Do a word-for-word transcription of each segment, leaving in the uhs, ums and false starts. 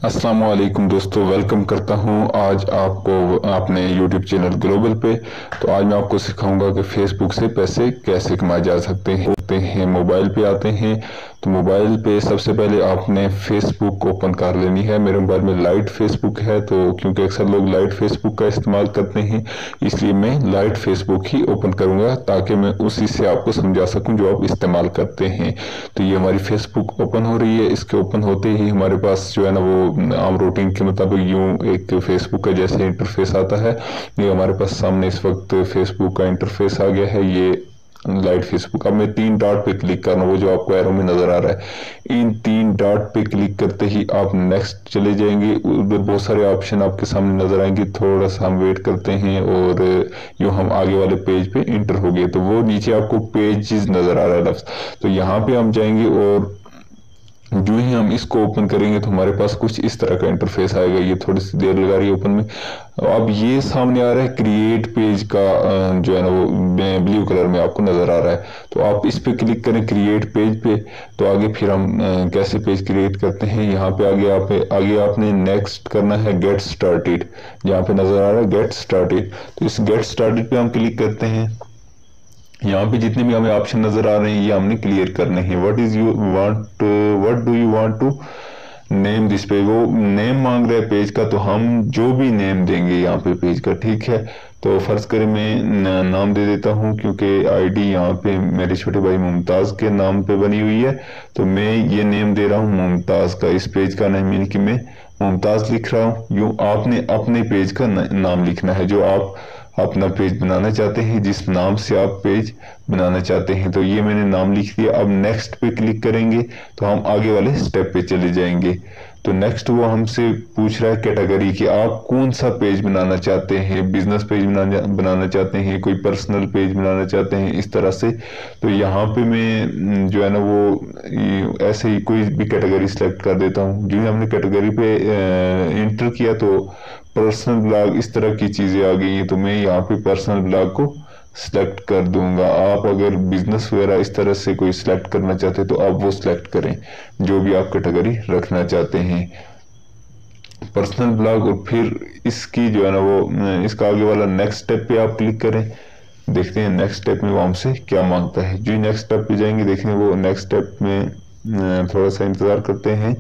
अस्सलाम वालेकुम दोस्तों, वेलकम करता हूं आज आपको अपने यूट्यूब चैनल ग्लोबल पे। तो आज मैं आपको सिखाऊंगा कि फेसबुक से पैसे कैसे कमाए जा सकते हैं। होते हैं मोबाइल पे आते हैं तो मोबाइल पे सबसे पहले आपने फेसबुक ओपन कर लेनी है। मेरे मोबाइल में लाइट फेसबुक है, तो क्योंकि अक्सर लोग लाइट फेसबुक का इस्तेमाल करते हैं इसलिए मैं लाइट फेसबुक ही ओपन करूंगा ताकि मैं उसी से आपको समझा सकूं जो आप इस्तेमाल करते हैं। तो ये हमारी फेसबुक ओपन हो रही है। इसके ओपन होते ही हमारे पास जो है ना वो आम रूटीन के मुताबिक यूं एक फेसबुक का जैसे इंटरफेस आता है, ये हमारे पास सामने इस वक्त फेसबुक का इंटरफेस आ गया है। ये लाइट फेसबुक। अब मैं तीन डॉट पे क्लिक करना, वो जो आपको एरो में नजर आ रहा है, इन तीन डॉट पे क्लिक करते ही आप नेक्स्ट चले जाएंगे। उधर बहुत सारे ऑप्शन आपके सामने नजर आएंगे। थोड़ा सा हम वेट करते हैं और यूं हम आगे वाले पेज पे इंटर हो गए। तो वो नीचे आपको पेजेस नजर आ रहा है लफ्ज, तो यहाँ पे हम जाएंगे और जो ही हम इसको ओपन करेंगे तो हमारे पास कुछ इस तरह का इंटरफेस आएगा। ये थोड़ी सी देर लगा रही है ओपन में। अब ये सामने आ रहा है क्रिएट पेज का, जो है ना वो ब्लू कलर में आपको नजर आ रहा है। तो आप इस पे क्लिक करें क्रिएट पेज पे। तो आगे फिर हम कैसे पेज क्रिएट करते हैं, यहाँ पे आगे आप आगे आपने नेक्स्ट करना है गेट स्टार्टेड। जहाँ पे नजर आ रहा है गेट स्टार्टेड, तो इस गेट स्टार्टेड पे हम क्लिक करते हैं। यहाँ पे जितने भी हमें ऑप्शन नजर आ रहे हैं ये हमने क्लियर करने हैं। What is you want, what do you want to name this page. वो नेम मांग रहा है पेज का, तो हम जो भी नेम देंगे यहाँ पे पेज का, ठीक है। तो फर्ज करें मैं नाम दे देता हूँ, क्योंकि आईडी यहाँ पे मेरे छोटे भाई मुमताज के नाम पे बनी हुई है, तो मैं ये नेम दे रहा हूँ मुमताज का। इस पेज का नाम यानी कि मैं मुमताज लिख रहा हूँ। यूँ आपने अपने पेज का नाम लिखना है, जो आप अपना पेज बनाना चाहते हैं, जिस नाम से आप पेज बनाना चाहते हैं। तो ये मैंने नाम लिख दिया। अब नेक्स्ट पे क्लिक करेंगे तो हम आगे वाले स्टेप पे चले जाएंगे। तो नेक्स्ट वो हमसे पूछ रहा है कैटेगरी कि आप कौन सा पेज बनाना चाहते हैं, बिजनेस पेज बनाना बनाना चाहते हैं, कोई पर्सनल पेज बनाना चाहते हैं, इस तरह से। तो यहाँ पे मैं जो है ना वो ऐसे ही कोई भी कैटेगरी सेलेक्ट कर देता हूँ। जो हमने कैटेगरी पे इंटर किया तो पर्सनल ब्लॉग इस तरह की चीजें आ गई हैं, तो मैं यहाँ पे पर्सनल ब्लॉग को सिलेक्ट कर दूंगा। आप अगर बिजनेस वगैरह इस तरह से कोई सिलेक्ट करना चाहते हैं तो आप वो सिलेक्ट करें, जो भी आप कैटेगरी रखना चाहते हैं, पर्सनल ब्लॉग। और फिर इसकी जो है ना वो इसका आगे वाला नेक्स्ट स्टेप पे आप क्लिक करें। देखते हैं नेक्स्ट स्टेप में वो हमसे क्या मांगता है। जो नेक्स्ट स्टेप पे जाएंगे देखते हैं वो नेक्स्ट स्टेप में थोड़ा सा इंतजार करते हैं।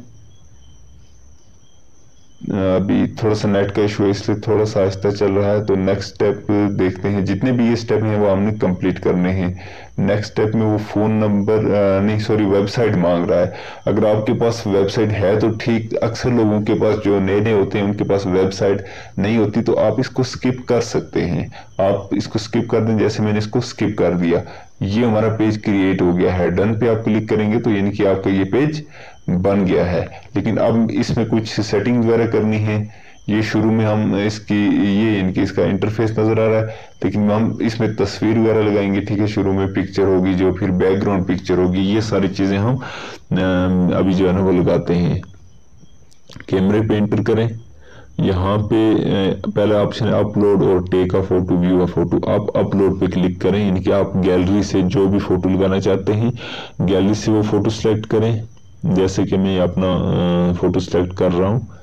अभी थोड़ा सा नेट का इशू है इसलिए थोड़ा सा आहिस्ता चल रहा है। तो नेक्स्ट स्टेप देखते हैं। जितने भी ये स्टेप हैं वो हमने कंप्लीट करने हैं। नेक्स्ट स्टेप में वो फोन नंबर नहीं सॉरी वेबसाइट मांग रहा है। अगर आपके पास वेबसाइट है तो ठीक, अक्सर लोगों के पास जो नए नए होते हैं उनके पास वेबसाइट नहीं होती, तो आप इसको स्किप कर सकते हैं। आप इसको स्किप कर दें, जैसे मैंने इसको स्किप कर दिया। ये हमारा पेज क्रिएट हो गया है। डन पे आप क्लिक करेंगे तो यानी कि आपका ये पेज बन गया है। लेकिन अब इसमें कुछ सेटिंग वगैरह करनी है। ये शुरू में हम इसकी ये इनकी इसका इंटरफेस नजर आ रहा है, लेकिन हम इसमें तस्वीर वगैरह लगाएंगे, ठीक है। शुरू में पिक्चर होगी, जो फिर बैकग्राउंड पिक्चर होगी, ये सारी चीजें हम अभी जो है ना वो लगाते हैं। कैमरे पे एंटर करें। यहाँ पे पहला ऑप्शन है अपलोड और take a photo, view a photo. आप अपलोड पे क्लिक करें, यानी कि आप गैलरी से जो भी फोटो लगाना चाहते हैं गैलरी से वो फोटो सेलेक्ट करें। जैसे कि मैं अपना फोटो सेलेक्ट कर रहा हूँ,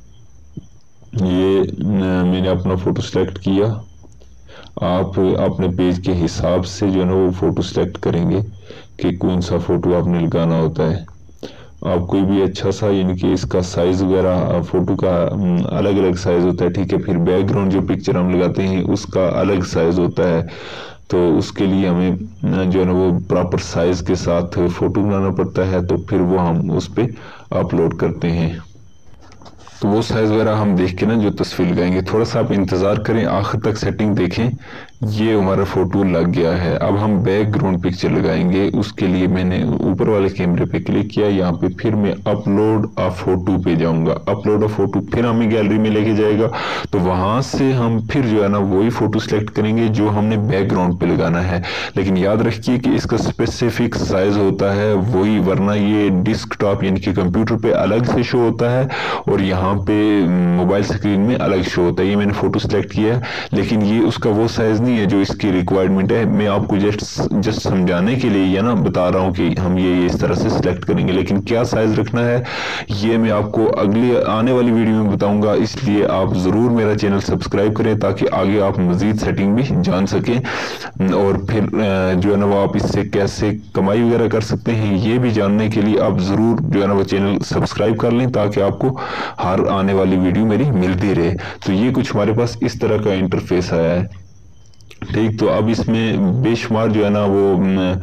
ये मैंने अपना फोटो सेलेक्ट किया। आप अपने पेज के हिसाब से जो है ना वो फोटो सेलेक्ट करेंगे कि कौन सा फोटो आपने लगाना होता है। आप कोई भी अच्छा सा, यानी कि इसका साइज वगैरह फोटो का अलग अलग साइज होता है, ठीक है। फिर बैकग्राउंड जो पिक्चर हम लगाते हैं उसका अलग साइज होता है, तो उसके लिए हमें जो है ना वो प्रॉपर साइज के साथ फोटो बनाना पड़ता है। तो फिर वो हम उस पर अपलोड करते हैं। तो वो साइज वगैरह हम देख के ना जो तस्वीर लगाएंगे। थोड़ा सा आप इंतजार करें, आखिर तक सेटिंग देखें। ये हमारा फोटो लग गया है। अब हम बैकग्राउंड पिक्चर लगाएंगे। उसके लिए मैंने ऊपर वाले कैमरे पे क्लिक किया। यहाँ पे फिर मैं अपलोड अ फोटो पे जाऊंगा। अपलोड अ फोटो फिर हमें गैलरी में लेके जाएगा, तो वहां से हम फिर जो है ना वही फोटो सिलेक्ट करेंगे जो हमने बैकग्राउंड पे लगाना है। लेकिन याद रखिए कि इसका स्पेसिफिक साइज होता है वही, वरना ये डिस्कटॉप यानी कि कंप्यूटर पे अलग से शो होता है और यहाँ पे मोबाइल स्क्रीन में अलग शो होता है। ये मैंने फोटो सिलेक्ट किया है, लेकिन ये उसका वो साइज नहीं नहीं है जो इसकी रिक्वायरमेंट है। मैं आपको जस्ट जस्ट समझाने के लिए ये ना बता रहा हूँ कि हम ये ये इस तरह से सिलेक्ट करेंगे, लेकिन क्या साइज रखना है ये मैं आपको अगली आने वाली वीडियो में बताऊंगा। इसलिए आप ज़रूर मेरा चैनल सब्सक्राइब करें ताकि आगे आप मज़ीद सेटिंग भी जान सकें, और फिर जो है ना वो आप इससे कैसे कमाई वगैरह कर सकते हैं ये भी जानने के लिए आप ज़रूर जो है ना वो चैनल सब्सक्राइब कर लें ताकि आपको हर आने वाली वीडियो मेरी मिलती रहे। तो ये कुछ हमारे पास इस तरह का इंटरफेस आया है, ठीक। तो अब इसमें बेशुमार जो है ना वो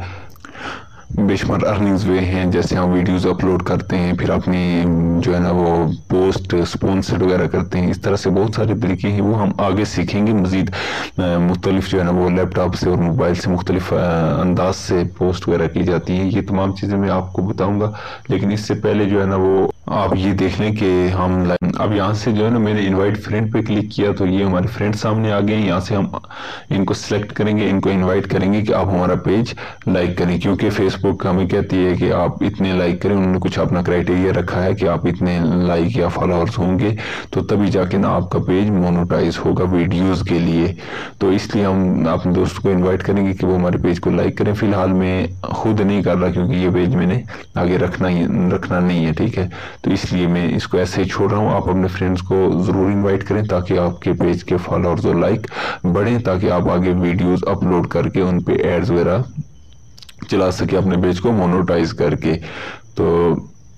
बेशुमार अर्निंग्स वे हैं, जैसे हम वीडियोस अपलोड करते हैं, फिर अपनी जो है ना वो पोस्ट स्पॉन्सर्ड वगैरह करते हैं। इस तरह से बहुत सारे तरीके हैं, वो हम आगे सीखेंगे मज़ीद। मुख्तलिफ जो है ना वो लैपटॉप से और मोबाइल से मुख्तलिफ अंदाज से पोस्ट वगैरह की जाती हैं। ये तमाम चीज़ें मैं आपको बताऊंगा, लेकिन इससे पहले जो है ना वो आप ये देख लें कि हम अब यहाँ से जो है ना मैंने इनवाइट फ्रेंड पे क्लिक किया तो ये हमारे फ्रेंड सामने आ गए हैं। यहाँ से हम इनको सिलेक्ट करेंगे, इनको इनवाइट करेंगे कि आप हमारा पेज लाइक करें, क्योंकि फेसबुक हमें कहती है कि आप इतने लाइक करें। उन्होंने कुछ अपना क्राइटेरिया रखा है कि आप इतने लाइक या फॉलोअर्स होंगे तो तभी जाके ना आपका पेज मोनेटाइज होगा वीडियोज़ के लिए। तो इसलिए हम अपने दोस्त को इन्वाइट करेंगे कि वो हमारे पेज को लाइक करें। फिलहाल मैं खुद नहीं कर रहा क्योंकि ये पेज मैंने आगे रखना ही रखना नहीं है, ठीक है। तो इसलिए मैं इसको ऐसे ही छोड़ रहा हूँ। आप अपने फ्रेंड्स को ज़रूर इनवाइट करें ताकि आपके पेज के फॉलोअर्स और लाइक बढ़ें, ताकि आप आगे वीडियोस अपलोड करके उन पे एड्स वगैरह चला सके अपने पेज को मोनेटाइज करके। तो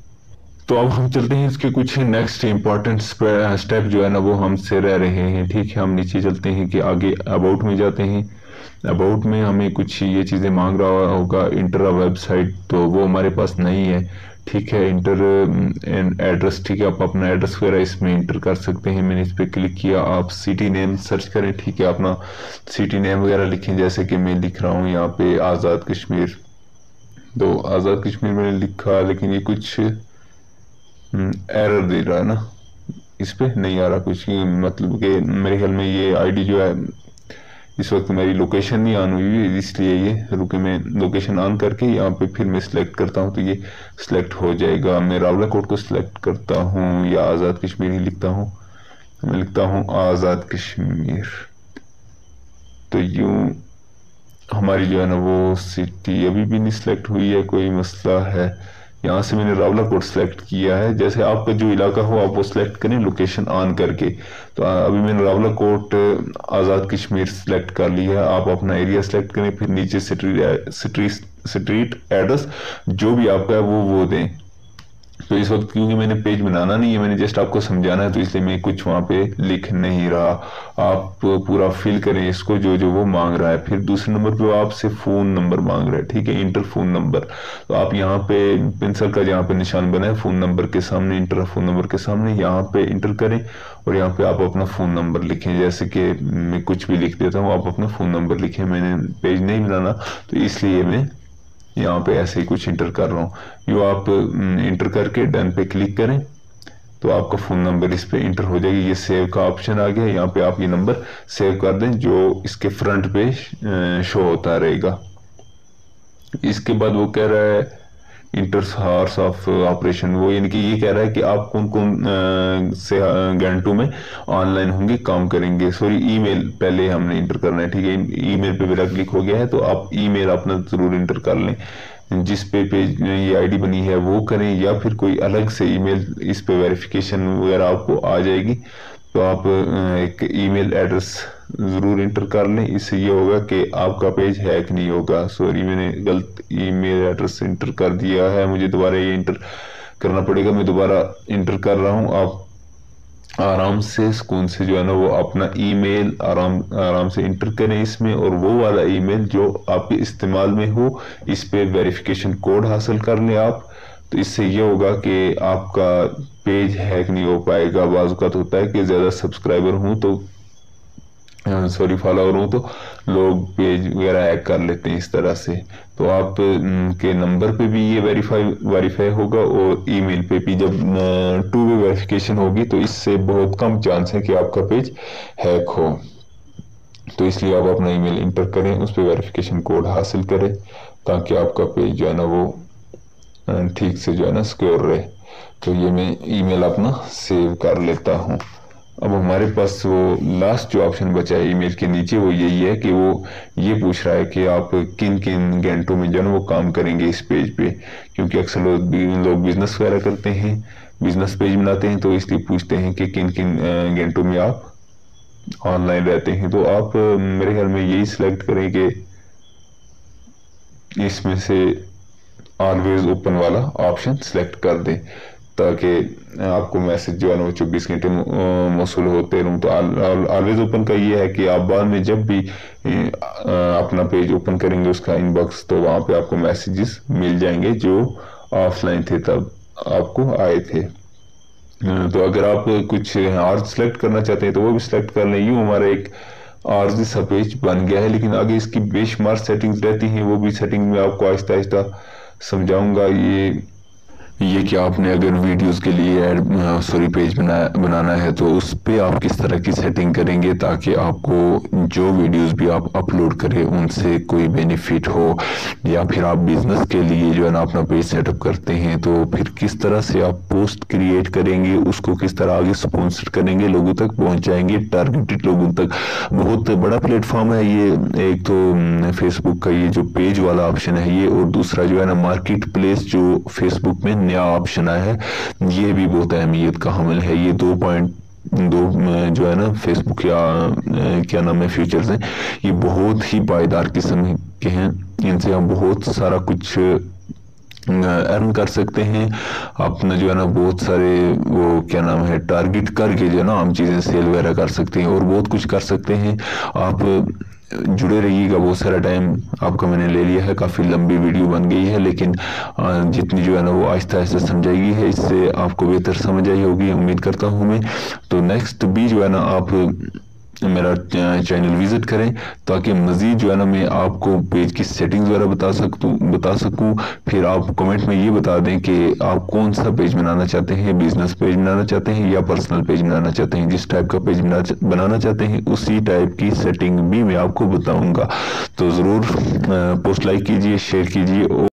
तो अब हम चलते हैं इसके कुछ नेक्स्ट इंपॉर्टेंट स्टेप जो है ना वो हमसे रह रहे हैं, ठीक है। हम नीचे चलते हैं कि आगे अबाउट में जाते हैं। अबाउट में हमें कुछ ये चीज़ें मांग रहा होगा, इंटर अ वेबसाइट, तो वो हमारे पास नहीं है, ठीक है। इंटर एड्रेस, ठीक है, आप अपना एड्रेस वगैरह इसमें इंटर कर सकते हैं। मैंने इस पर क्लिक किया। आप सिटी नेम सर्च करें, ठीक है, अपना सिटी नेम वगैरह लिखें, जैसे कि मैं लिख रहा हूँ यहाँ पे आज़ाद कश्मीर। तो आज़ाद कश्मीर मैंने लिखा, लेकिन ये कुछ एरर दे रहा है ना, इस पे नहीं आ रहा कुछ, मतलब कि मेरे ख्याल में ये आईडी जो है इस वक्त मेरी लोकेशन नहीं ऑन हुई है, इसलिए ये रुके मैं लोकेशन ऑन करके यहाँ पे फिर मैं सिलेक्ट करता हूँ तो ये सिलेक्ट हो जाएगा। मैं रावलाकोट को सिलेक्ट करता हूँ या आज़ाद कश्मीर ही लिखता हूँ, मैं लिखता हूँ आज़ाद कश्मीर। तो यूँ हमारी जो है ना वो सिटी अभी भी नहीं सिलेक्ट हुई है, कोई मसला है। यहाँ से मैंने रावलाकोट सिलेक्ट किया है। जैसे आपका जो इलाका हो आप वो सिलेक्ट करें लोकेशन ऑन करके। तो अभी मैंने रावलाकोट आज़ाद कश्मीर सिलेक्ट कर लिया है। आप अपना एरिया सिलेक्ट करें, फिर नीचे स्ट्रीट स्ट्रीट स्ट्रीट एड्रेस जो भी आपका है वो वो दें। तो इस वक्त क्योंकि मैंने पेज बनाना नहीं है, मैंने जस्ट आपको समझाना है, तो इसलिए मैं कुछ वहाँ पे लिख नहीं रहा। आप पूरा फिल करें इसको जो जो वो मांग रहा है। फिर दूसरे नंबर पे वो आपसे फ़ोन नंबर मांग रहा है, ठीक है, इंटर फ़ोन नंबर। तो आप यहाँ पे पेंसिल का जहाँ पे निशान बना है फ़ोन नंबर के सामने, इंटर फ़ोन नंबर के सामने यहाँ पे इंटर करें और यहाँ पे आप अपना फ़ोन नंबर लिखें। जैसे कि मैं कुछ भी लिख देता हूँ, आप अपना फ़ोन नंबर लिखें। मैंने पेज नहीं बनाना तो इसलिए मैं यहाँ पे ऐसे ही कुछ इंटर कर रहा हूँ। यो आप इंटर करके डन पे क्लिक करें तो आपका फ़ोन नंबर इस पे इंटर हो जाएगी। ये सेव का ऑप्शन आ गया, यहाँ पे आप ये नंबर सेव कर दें जो इसके फ्रंट पे शो होता रहेगा। इसके बाद वो कह रहा है इंटर हार्स ऑफ ऑपरेशन, वो यानी कि ये कह रहा है कि आप कौन कौन से घंटों में ऑनलाइन होंगे, काम करेंगे। सॉरी, ईमेल पहले हमने इंटर करना है, ठीक है। ईमेल पे मेरा क्लिक हो गया है तो आप ईमेल अपना जरूर इंटर कर लें। जिस पे पेज ये आईडी बनी है वो करें या फिर कोई अलग से ईमेल, इस पे वेरिफिकेशन वगैरह आपको आ जाएगी। तो आप एक ईमेल एड्रेस ज़रूर इंटर कर लें, इससे ये होगा कि आपका पेज हैक नहीं होगा। सॉरी, मैंने गलत ईमेल एड्रेस इंटर कर दिया है, मुझे दोबारा ये इंटर करना पड़ेगा। मैं दोबारा इंटर कर रहा हूँ। आप आराम से सुकून से जो है ना वो अपना ईमेल आराम आराम से इंटर करें इसमें, और वो वाला ईमेल जो आपके इस्तेमाल में हो इस पे वेरिफिकेशन कोड हासिल कर लें आप। तो इससे ये होगा कि आपका पेज हैक नहीं हो पाएगा। बाज़ होता है कि ज़्यादा सब्सक्राइबर हूँ तो सॉरी फॉलोअर हूँ तो लोग पेज वगैरह हैक कर लेते हैं इस तरह से। तो आप के नंबर पे भी ये वेरीफाई वेरीफाई होगा और ईमेल पे भी जब टू वे वेरिफिकेशन होगी तो इससे बहुत कम चांस है कि आपका पेज हैक हो। तो इसलिए आप अपना ईमेल इंटर करें, उस पर वेरिफिकेशन कोड हासिल करें ताकि आपका पेज जो है ना वो ठीक से जो है ना सिक्योर रहे। तो ये मैं ईमेल अपना सेव कर लेता हूँ। अब हमारे पास वो लास्ट जो ऑप्शन बचा है ईमेल के नीचे, वो यही है कि वो ये पूछ रहा है कि आप किन किन घंटों में जो है वो काम करेंगे इस पेज पे, क्योंकि अक्सर लोग लोग बिजनेस वगैरह करते हैं, बिजनेस पेज बनाते हैं, तो इसलिए पूछते हैं कि किन किन घंटों में आप ऑनलाइन रहते हैं। तो आप मेरे ख्याल में यही सिलेक्ट करें कि इसमें से ऑलवेज ओपन वाला ऑप्शन सिलेक्ट कर दें, ताकि आपको मैसेज जो है ना वो चौबीस घंटे मौसूल होते रहूँ। तो ऑलवेज ओपन का ये है कि आप बाद में जब भी अपना पेज ओपन करेंगे उसका इनबॉक्स, तो वहाँ पे आपको मैसेजेस मिल जाएंगे जो ऑफलाइन थे तब आपको आए थे। तो अगर आप कुछ और सिलेक्ट करना चाहते हैं तो वो भी सिलेक्ट कर लें। यूँ हमारा एक आरजी सा पेज बन गया है, लेकिन आगे इसकी बेशुमार सेटिंग्स रहती हैं, वो भी सेटिंग में आपको आहिस्ता आहिस्ता समझाऊंगा। ये ये कि आपने अगर वीडियोस के लिए ऐड सॉरी पेज बना बनाना है तो उस पे आप किस तरह की सेटिंग करेंगे ताकि आपको जो वीडियोस भी आप अपलोड करें उनसे कोई बेनिफिट हो, या फिर आप बिजनेस के लिए जो है ना अपना पेज सेटअप करते हैं तो फिर किस तरह से आप पोस्ट क्रिएट करेंगे, उसको किस तरह आगे स्पॉन्सर करेंगे, लोगों तक पहुंचाएंगे, टारगेटेड लोगों तक। बहुत बड़ा प्लेटफॉर्म है ये, एक तो फेसबुक का ये जो पेज वाला ऑप्शन है ये, और दूसरा जो है ना मार्केट प्लेस जो फेसबुक में नया ऑप्शन आया है, ये भी बहुत अहमियत का हामिल है। ये दो पॉइंट दो जो है ना फेसबुक या क्या नाम है फीचर्स हैं, ये बहुत ही पायदार किस्म के हैं। इनसे हम बहुत सारा कुछ अर्न कर सकते हैं, अपना जो है ना बहुत सारे वो क्या नाम है टारगेट करके जो है ना हम चीज़ें सेल वगैरह कर सकते हैं और बहुत कुछ कर सकते हैं। आप जुड़े रहिएगा, बहुत सारा टाइम आपका मैंने ले लिया है, काफ़ी लंबी वीडियो बन गई है, लेकिन जितनी जो है ना वो आहिस्ता आहिस्ता समझाएगी है, इससे आपको बेहतर समझ आई होगी उम्मीद करता हूँ मैं। तो नेक्स्ट भी जो है ना आप मेरा चैनल विजिट करें ताकि मज़ीद जो है ना मैं आपको पेज की सेटिंग्स वगैरह बता सकूँ बता सकूँ फिर आप कमेंट में ये बता दें कि आप कौन सा पेज बनाना चाहते हैं, बिजनेस पेज बनाना चाहते हैं या पर्सनल पेज बनाना चाहते हैं। जिस टाइप का पेज बनाना चाहते हैं उसी टाइप की सेटिंग भी मैं आपको बताऊंगा। तो ज़रूर पोस्ट लाइक कीजिए, शेयर कीजिए।